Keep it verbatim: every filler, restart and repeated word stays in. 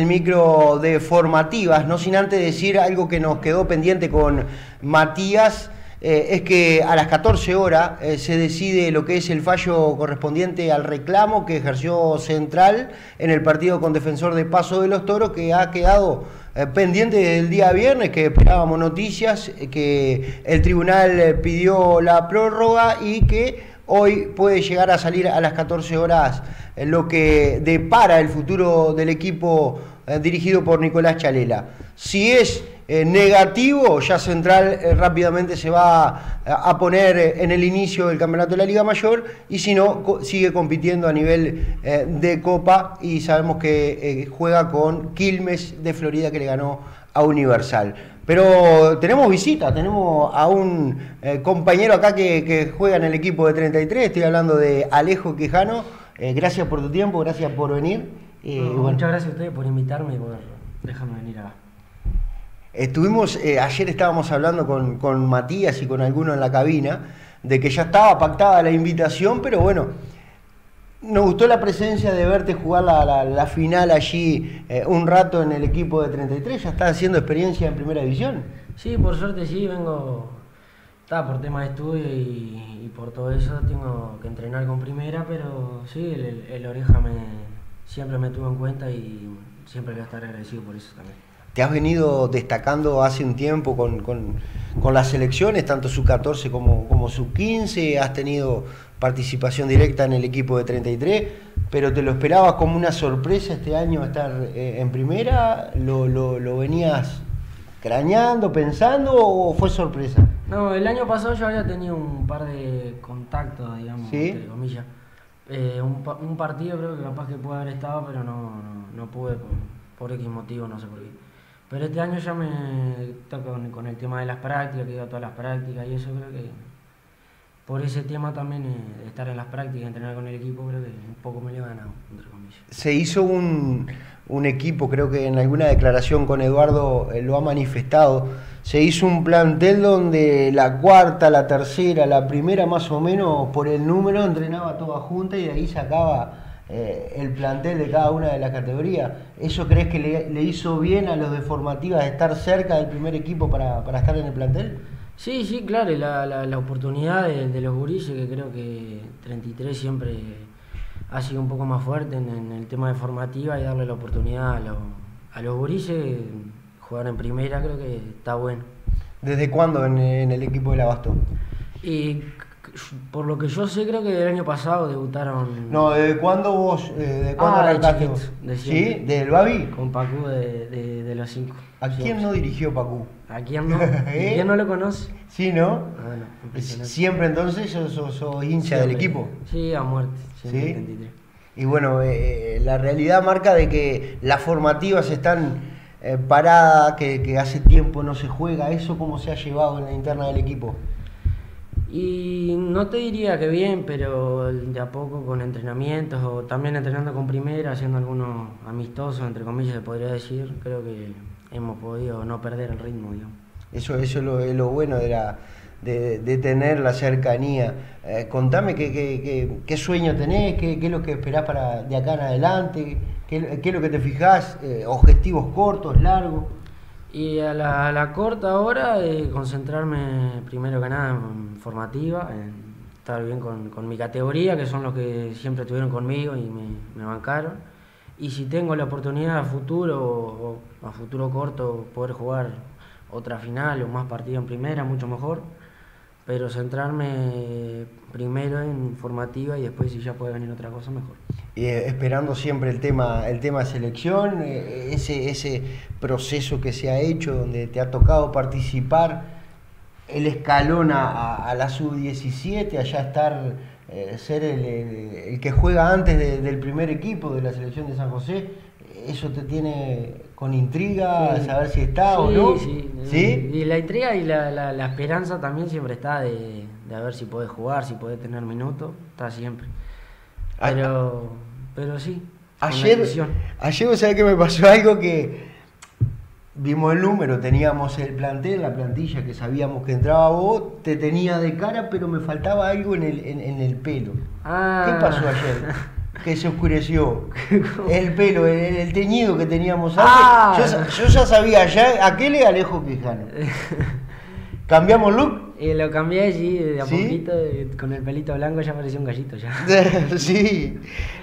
El micro de formativas, no sin antes decir algo que nos quedó pendiente con Matías, eh, es que a las catorce horas eh, se decide lo que es el fallo correspondiente al reclamo que ejerció Central en el partido con Defensor de Paso de los Toros, que ha quedado eh, pendiente desde el día viernes, que esperábamos noticias, eh, que el tribunal eh, pidió la prórroga y que hoy puede llegar a salir a las catorce horas eh, lo que depara el futuro del equipo eh, dirigido por Nicolás Chalela. Si es eh, negativo, ya Central eh, rápidamente se va a, a poner eh, en el inicio del campeonato de la Liga Mayor, y si no, co sigue compitiendo a nivel eh, de Copa, y sabemos que eh, juega con Quilmes de Florida, que le ganó a Universal. Pero tenemos visita, tenemos a un eh, compañero acá que, que juega en el equipo de treinta y tres, estoy hablando de Alejo Quijano. Eh, gracias por tu tiempo, gracias por venir. Eh, no, bueno, muchas gracias a ustedes por invitarme y por dejarme venir acá. Estuvimos, eh, ayer estábamos hablando con, con Matías y con alguno en la cabina, de que ya estaba pactada la invitación, pero bueno, nos gustó la presencia de verte jugar la, la, la final allí eh, un rato en el equipo de treinta y tres. ¿Ya estás haciendo experiencia en primera división? Sí, por suerte sí, vengo, está por temas de estudio y, y por todo eso tengo que entrenar con primera, pero sí, el, el Oreja me, siempre me tuvo en cuenta y siempre voy a estar agradecido por eso también. Te has venido destacando hace un tiempo con, con, con las selecciones, tanto sub catorce como, como sub quince, has tenido participación directa en el equipo de treinta y tres, pero ¿te lo esperabas como una sorpresa este año estar eh, en primera? ¿Lo, lo, lo venías craneando, pensando, o fue sorpresa? No, el año pasado yo había tenido un par de contactos, digamos, ¿sí?, entre comillas. Eh, un, un partido creo que capaz que puede haber estado, pero no, no, no pude por, por X motivo, no sé por qué. Pero este año ya me toca con, con el tema de las prácticas, que he ido a todas las prácticas, y eso creo que por ese tema también, eh, de estar en las prácticas, entrenar con el equipo, creo que un poco me lo he ganado, entre comillas. Se hizo un, un equipo, creo que en alguna declaración con Eduardo eh, lo ha manifestado, se hizo un plantel donde la cuarta, la tercera, la primera más o menos por el número entrenaba toda junta y de ahí sacaba eh, el plantel de cada una de las categorías. ¿Eso crees que le, le hizo bien a los de formativas estar cerca del primer equipo para, para estar en el plantel? Sí, sí, claro, y la, la, la oportunidad de, de los gurises, que creo que treinta y tres siempre ha sido un poco más fuerte en, en el tema de formativa, y darle la oportunidad a, lo, a los gurises jugar en primera, creo que está bueno. ¿Desde cuándo en, en el equipo del Abasto? Y por lo que yo sé, creo que del año pasado debutaron. No, ¿desde cuándo vos? Eh, ¿De cuándo ah, arrancaste de vos? De ¿Sí? ¿Del Babi? Con Pacú de, de, de los cinco. ¿A sí, quién no dirigió Pacú? ¿A quién no? ¿Eh? ¿Quién no lo conoce? Sí, ¿no? Ah, no, Siempre entonces sos, sos, sos hincha siempre, del equipo. Sí, a muerte. ¿Sí? setenta y tres. Y bueno, eh, la realidad marca de que las formativas están eh, paradas, que, que hace tiempo no se juega. ¿Eso cómo se ha llevado en la interna del equipo? Y no te diría que bien, pero de a poco con entrenamientos, o también entrenando con primera, haciendo algunos amistosos, entre comillas se podría decir, creo que hemos podido no perder el ritmo, digamos. Eso, eso es, lo, es lo bueno de, la, de, de tener la cercanía. Eh, contame qué, qué, qué, qué sueño tenés, qué, qué es lo que esperás para de acá en adelante, qué, qué es lo que te fijás, eh, objetivos cortos, largos. Y a la, a la corta hora, eh, concentrarme primero que nada en formativa, en estar bien con, con mi categoría, que son los que siempre estuvieron conmigo y me, me bancaron. Y si tengo la oportunidad a futuro, o, o a futuro corto, poder jugar otra final o más partidos en primera, mucho mejor. Pero centrarme primero en formativa, y después si ya puede venir otra cosa, mejor. Eh, esperando siempre el tema, el tema selección, eh, ese, ese proceso que se ha hecho donde te ha tocado participar, el escalón a, a la sub diecisiete, allá estar, eh, ser el, el, el que juega antes de, del primer equipo de la selección de San José, ¿eso te tiene con intriga, sí, saber si está sí, o no? Sí, sí. Y la intriga y la, la, la esperanza también siempre está de, de a ver si podés jugar, si podés tener minutos, está siempre. Pero, ah, pero sí. Ayer, ayer, ¿sabés que me pasó algo? Que vimos el número, teníamos el plantel, la plantilla, que sabíamos que entraba vos, te tenía de cara, pero me faltaba algo en el, en, en el pelo. Ah. ¿Qué pasó ayer? que se oscureció. El pelo, el, el teñido que teníamos antes. Ah. Yo, yo ya sabía, ya aquel es Alejo Quijano. ¿Cambiamos look? Y lo cambié allí de a ¿Sí? poquito, de- con el pelito blanco ya parecía un gallito ya. Sí.